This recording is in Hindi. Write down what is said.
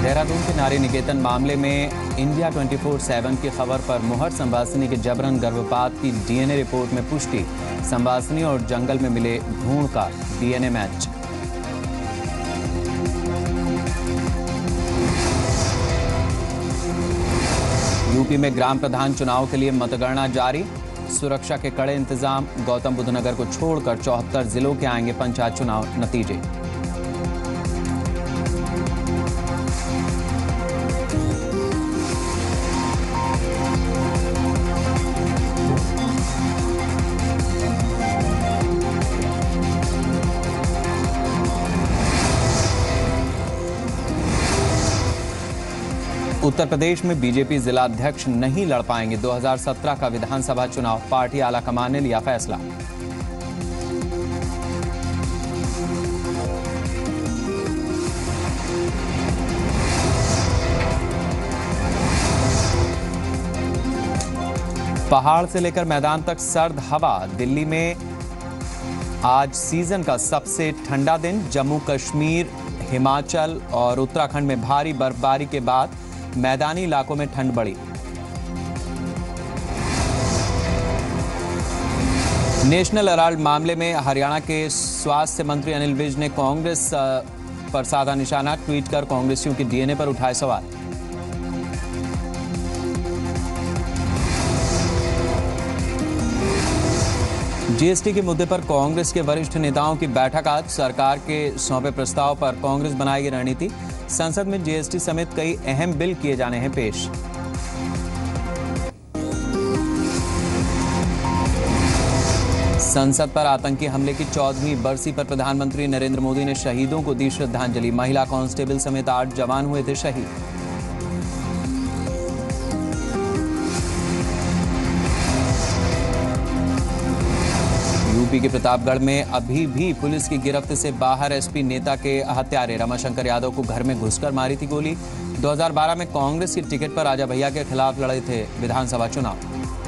देहरादून के नारी निकेतन मामले में इंडिया 24/7 की खबर पर मुहर संवासिनी के जबरन गर्भपात की डीएनए रिपोर्ट में पुष्टि। संवासिनी और जंगल में मिले भ्रूण का डीएनए मैच। यूपी में ग्राम प्रधान चुनाव के लिए मतगणना जारी। सुरक्षा के कड़े इंतजाम। गौतम बुद्ध नगर को छोड़कर 74 जिलों के आएंगे पंचायत चुनाव नतीजे। उत्तर प्रदेश में बीजेपी जिला अध्यक्ष नहीं लड़ पाएंगे। 2017 का विधानसभा चुनाव, पार्टी आलाकमान ने लिया फैसला। पहाड़ से लेकर मैदान तक सर्द हवा। दिल्ली में आज सीजन का सबसे ठंडा दिन। जम्मू कश्मीर, हिमाचल और उत्तराखंड में भारी बर्फबारी के बाद मैदानी इलाकों में ठंड बढ़ी। नेशनल हेराल्ड मामले में हरियाणा के स्वास्थ्य मंत्री अनिल विज ने कांग्रेस पर साधा निशाना। ट्वीट कर कांग्रेसियों की डीएनए पर उठाए सवाल। जीएसटी के मुद्दे पर कांग्रेस के वरिष्ठ नेताओं की बैठक आज। सरकार के सौंपे प्रस्ताव पर कांग्रेस बनाएगी रणनीति। संसद में जीएसटी समेत कई अहम बिल किए जाने हैं पेश। संसद पर आतंकी हमले की 14वीं बरसी पर प्रधानमंत्री नरेंद्र मोदी ने शहीदों को दी श्रद्धांजलि। महिला कांस्टेबल समेत 8 जवान हुए थे शहीद। यूपी के प्रतापगढ़ में अभी भी पुलिस की गिरफ्त से बाहर एसपी नेता के हत्यारे। रमाशंकर यादव को घर में घुसकर मारी थी गोली। 2012 में कांग्रेस की टिकट पर राजा भैया के खिलाफ लड़े थे विधानसभा चुनाव।